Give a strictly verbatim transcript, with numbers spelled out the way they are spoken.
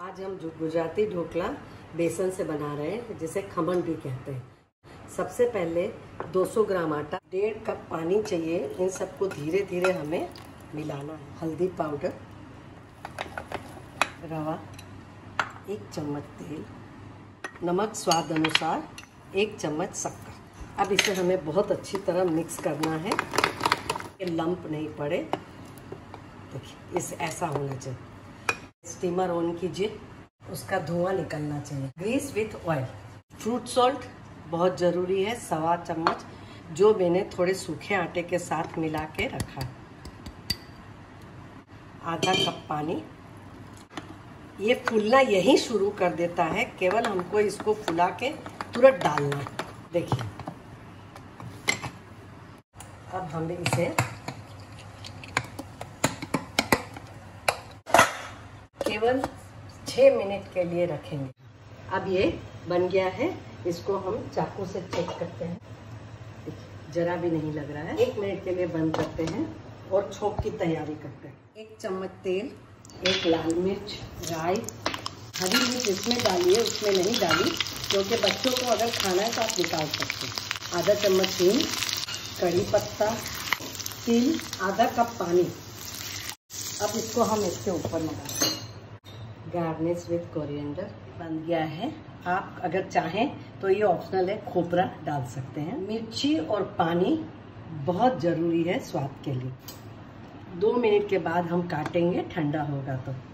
आज हम जो गुजराती ढोकला बेसन से बना रहे हैं, जिसे खमन भी कहते हैं। सबसे पहले दो सौ ग्राम आटा, डेढ़ कप पानी चाहिए। इन सबको धीरे धीरे हमें मिलाना है। हल्दी पाउडर, रवा, एक चम्मच तेल, नमक स्वाद अनुसार, एक चम्मच शक्कर। अब इसे हमें बहुत अच्छी तरह मिक्स करना है कि लंप नहीं पड़े। देखिए, इस ऐसा होना चाहिए। स्टीमर ऑन कीजिए, उसका धुआं निकलना चाहिए। Grease with oil. Fruit salt बहुत ज़रूरी है, सवा चम्मच, जो मैंने थोड़े सूखे आटे के साथ मिला के रखा। आधा कप पानी। ये फूलना यही शुरू कर देता है, केवल हमको इसको फुला के तुरंत डालना है। देखिए, अब हम इसे केवल छः मिनट के लिए रखेंगे। अब ये बन गया है, इसको हम चाकू से चेक करते हैं। जरा भी नहीं लग रहा है। एक मिनट के लिए बंद करते हैं और छोंक की तैयारी करते हैं। एक चम्मच तेल, एक लाल मिर्च, राई, हरी मिर्च इसमें डालिए, उसमें नहीं डाली, क्योंकि बच्चों को अगर खाना है तो आप निकाल सकते हैं। आधा चम्मच हींग, कड़ी पत्ता, तिल, आधा कप पानी। अब इसको हम इसके ऊपर लगाते हैं। गार्निश विद कोरिएंडर बन गया है। आप अगर चाहें तो ये ऑप्शनल है, खोपरा डाल सकते हैं। मिर्ची और पानी बहुत ज़रूरी है स्वाद के लिए। दो मिनट के बाद हम काटेंगे, ठंडा होगा तो।